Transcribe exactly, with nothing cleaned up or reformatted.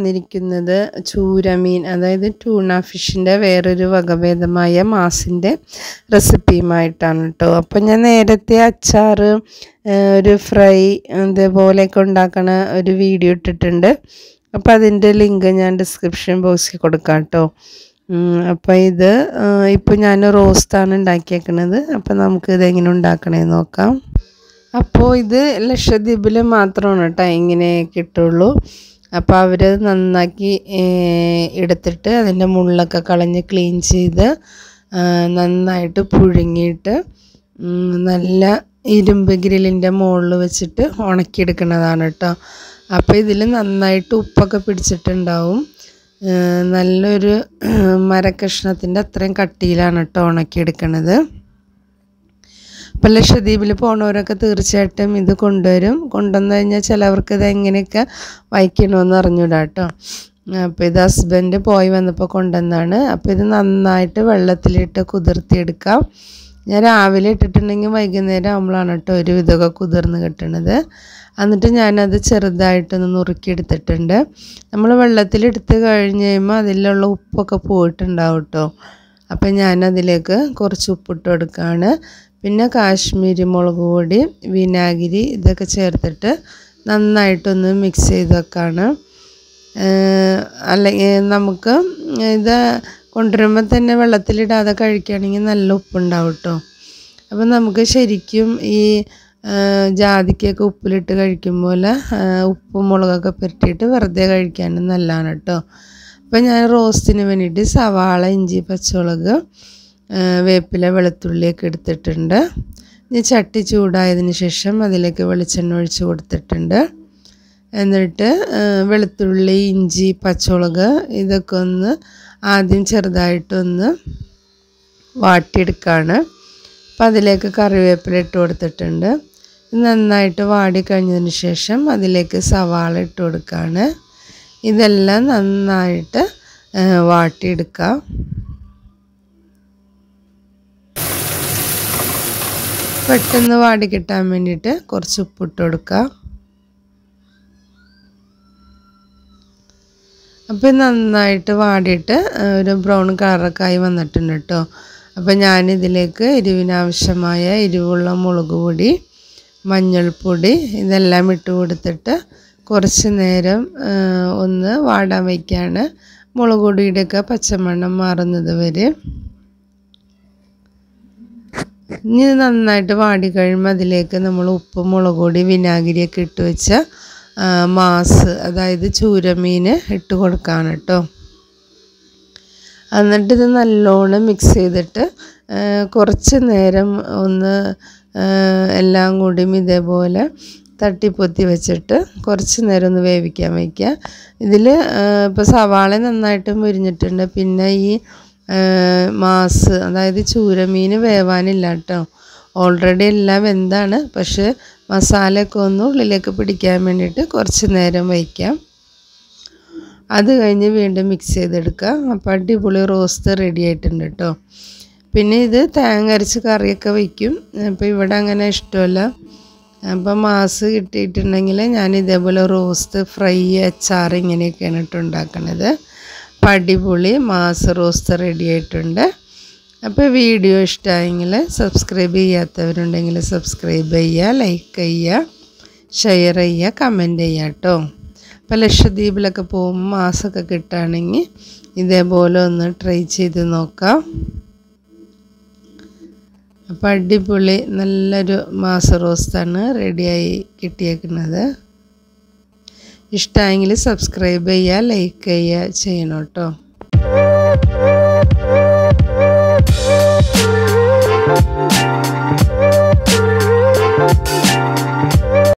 വന്നിരിക്കുന്നത് ചൂരമീൻ, അതായത് ട്യൂണ ഫിഷിൻ്റെ വേറൊരു വകഭേദമായ മാസിൻ്റെ റെസിപ്പിയുമായിട്ടാണ് കേട്ടോ. അപ്പം ഞാൻ നേരത്തെ അച്ചാർ, ഒരു ഫ്രൈ അതേപോലെയൊക്കെ ഉണ്ടാക്കണ ഒരു വീഡിയോ ഇട്ടിട്ടുണ്ട്. അപ്പോൾ അതിൻ്റെ ലിങ്ക് ഞാൻ ഡിസ്ക്രിപ്ഷൻ ബോക്സിൽ കൊടുക്കാം കേട്ടോ. അപ്പോൾ ഇത് ഇപ്പോൾ ഞാൻ റോസ്റ്റാണ് ഉണ്ടാക്കിയേക്കണത്. അപ്പോൾ നമുക്ക് ഇതെങ്ങനെ ഉണ്ടാക്കണമെന്ന് നോക്കാം. അപ്പോൾ ഇത് ലക്ഷദ്വീപിൽ മാത്രമാണ് കേട്ടോ ഇങ്ങനെ കിട്ടുള്ളൂ. അപ്പോൾ അവർ നന്നാക്കി എടുത്തിട്ട് അതിൻ്റെ മുള്ളൊക്കെ കളഞ്ഞ് ക്ലീൻ ചെയ്ത് നന്നായിട്ട് പുഴുങ്ങിയിട്ട് നല്ല ഇരുമ്പ് ഗ്രില്ലിൻ്റെ മുകളിൽ വെച്ചിട്ട് ഉണക്കിയെടുക്കുന്നതാണ് കേട്ടോ. അപ്പോൾ ഇതിൽ നന്നായിട്ട് ഉപ്പൊക്കെ പിടിച്ചിട്ടുണ്ടാവും. നല്ലൊരു മരക്കഷ്ണത്തിൻ്റെ അത്രയും കട്ടിയിലാണ് കേട്ടോ ഉണക്കിയെടുക്കണത്. അപ്പോൾ ലക്ഷദ്വീപിൽ പോണവരൊക്കെ തീർച്ചയായിട്ടും ഇത് കൊണ്ടുവരും. കൊണ്ടുവന്നു കഴിഞ്ഞാൽ ചിലവർക്ക് ഇത് എങ്ങനെയൊക്കെ വയ്ക്കണമെന്ന് അറിഞ്ഞൂടാ കേട്ടോ. അപ്പോൾ ഇത് ഹസ്ബൻഡ് പോയി വന്നപ്പോൾ കൊണ്ടുവന്നാണ്. അപ്പോൾ ഇത് നന്നായിട്ട് വെള്ളത്തിലിട്ട് കുതിർത്തിയെടുക്കാം. ഞാൻ രാവിലെ ഇട്ടിട്ടുണ്ടെങ്കിൽ വൈകുന്നേരം ആകുമ്പോഴാണ് കേട്ടോ ഒരു വിധമൊക്കെ കുതിർന്ന് കിട്ടണത്. എന്നിട്ട് ഞാനത് ചെറുതായിട്ടൊന്ന് നുറുക്കിയെടുത്തിട്ടുണ്ട്. നമ്മൾ വെള്ളത്തിലെടുത്ത് കഴിഞ്ഞ് കഴിയുമ്പോൾ അതിലുള്ള ഉപ്പൊക്കെ പോയിട്ടുണ്ടാവും കേട്ടോ. അപ്പം ഞാനതിലേക്ക് കുറച്ച് ഉപ്പിട്ട് കൊടുക്കുകയാണ്. പിന്നെ കാശ്മീരി മുളക് പൊടി, വിനാഗിരി ഇതൊക്കെ ചേർത്തിട്ട് നന്നായിട്ടൊന്ന് മിക്സ് ചെയ്ത് വെക്കാണ്. അല്ലെങ്കിൽ നമുക്ക് ഇത് കൊണ്ടുവരുമ്പോൾ തന്നെ വെള്ളത്തിലിടാതെ കഴിക്കുകയാണെങ്കിൽ നല്ല ഉപ്പുണ്ടാവും കേട്ടോ. അപ്പം നമുക്ക് ശരിക്കും ഈ ജാതിക്കൊക്കെ ഉപ്പിലിട്ട് കഴിക്കുമ്പോൾ ഉപ്പും മുളകൊക്കെ പുരട്ടിയിട്ട് വെറുതെ കഴിക്കാനും നല്ലതാണ് കേട്ടോ. അപ്പം ഞാൻ റോസ്റ്റിന് വേണ്ടിയിട്ട് സവാള, ഇഞ്ചി, പച്ചമുളക്, വേപ്പില, വെളുത്തുള്ളിയൊക്കെ എടുത്തിട്ടുണ്ട്. ഇനി ചട്ടി ചൂടായതിന് ശേഷം അതിലേക്ക് വെളിച്ചെണ്ണ ഒഴിച്ച് കൊടുത്തിട്ടുണ്ട്. എന്നിട്ട് വെളുത്തുള്ളി, ഇഞ്ചി, പച്ചമുളക് ഇതൊക്കെ ഒന്ന് ആദ്യം ചെറുതായിട്ടൊന്ന് വാട്ടിയെടുക്കുകയാണ്. അപ്പം അതിലേക്ക് കറിവേപ്പില ഇട്ട് കൊടുത്തിട്ടുണ്ട്. നന്നായിട്ട് വാടി കഴിഞ്ഞതിന് ശേഷം അതിലേക്ക് സവാള ഇട്ട് കൊടുക്കുകയാണ്. ഇതെല്ലാം നന്നായിട്ട് വാട്ടിയെടുക്കുക. പെട്ടെന്ന് വാടി കിട്ടാൻ വേണ്ടിയിട്ട് കുറച്ച് ഉപ്പിട്ട് കൊടുക്കുക. അപ്പം നന്നായിട്ട് വാടിയിട്ട് ഒരു ബ്രൗൺ കളറൊക്കെ ആയി വന്നിട്ടുണ്ട് കേട്ടോ. അപ്പം ഞാനിതിലേക്ക് എരിവിനാവശ്യമായ എരിവുള്ള മുളക് പൊടി, മഞ്ഞൾപ്പൊടി ഇതെല്ലാം ഇട്ട് കൊടുത്തിട്ട് കുറച്ച് നേരം ഒന്ന് വാടാൻ വയ്ക്കുകയാണ്. മുളക് പൊടിയുടെയൊക്കെ പച്ചമണം മാറുന്നത് വരെ. ഇനി നന്നായിട്ട് വാടി കഴിയുമ്പോൾ അതിലേക്ക് നമ്മൾ ഉപ്പ്, മുളക് പൊടി, വിനാഗിരിയൊക്കെ ഇട്ട് വെച്ച മാസ്, അതായത് ചൂരമീൻ ഇട്ട് കൊടുക്കുകയാണ് കേട്ടോ. എന്നിട്ട് ഇത് നല്ലോണം മിക്സ് ചെയ്തിട്ട് കുറച്ച് നേരം ഒന്ന് എല്ലാം കൂടിയും ഇതേപോലെ തട്ടിപ്പൊത്തി വെച്ചിട്ട് കുറച്ച് നേരം ഒന്ന് വേവിക്കാൻ വയ്ക്കുക. ഇതിൽ ഇപ്പോൾ സവാള നന്നായിട്ട് മുരിഞ്ഞിട്ടുണ്ട്. പിന്നെ ഈ മാസ്, അതായത് ചൂരമീൻ വേവാനില്ല കേട്ടോ. ഓൾറെഡി എല്ലാം വെന്താണ്. പക്ഷേ മസാലയൊക്കെ ഒന്ന് ഉള്ളിലേക്ക് പിടിക്കാൻ വേണ്ടിയിട്ട് കുറച്ച് നേരം വയ്ക്കാം. അത് കഴിഞ്ഞ് വീണ്ടും മിക്സ് ചെയ്തെടുക്കുക. അപ്പോൾ അടിപൊളി റോസ്റ്റ് റെഡി ആയിട്ടുണ്ട് കേട്ടോ. പിന്നെ ഇത് തേങ്ങ അരച്ച് കറിയൊക്കെ വയ്ക്കും. അപ്പോൾ ഇവിടെ അങ്ങനെ ഇഷ്ടമല്ല. അപ്പം മാസ് കിട്ടിയിട്ടുണ്ടെങ്കിൽ ഞാൻ ഇതേപോലെ റോസ്റ്റ്, ഫ്രൈ, അച്ചാർ ഇങ്ങനെയൊക്കെയാണ് കേട്ടോ ഉണ്ടാക്കണത്. അപ്പം അടിപൊളി മാസ് റോസ്റ്റ് റെഡി ആയിട്ടുണ്ട്. അപ്പോൾ വീഡിയോ ഇഷ്ടമായെങ്കിൽ സബ്സ്ക്രൈബ് ചെയ്യാത്തവരുണ്ടെങ്കിൽ സബ്സ്ക്രൈബ് ചെയ്യുക, ലൈക്ക് ചെയ്യുക, ഷെയർ ചെയ്യുക, കമൻറ്റ് ചെയ്യുക കേട്ടോ. അപ്പോൾ ലക്ഷദ്വീപിലൊക്കെ പോകുമ്പോൾ മാസമൊക്കെ കിട്ടുകയാണെങ്കിൽ ഇതേപോലെ ഒന്ന് ട്രൈ ചെയ്ത് നോക്കാം. അപ്പോൾ അടിപൊളി നല്ലൊരു മാസ് റോസ്റ്റാണ് റെഡിയായി കിട്ടിയേക്കുന്നത്. ഇഷ്ടമായെങ്കിൽ സബ്സ്ക്രൈബ് ചെയ്യുക, ലൈക്ക് ചെയ്യുക ചെയ്യണം കേട്ടോ.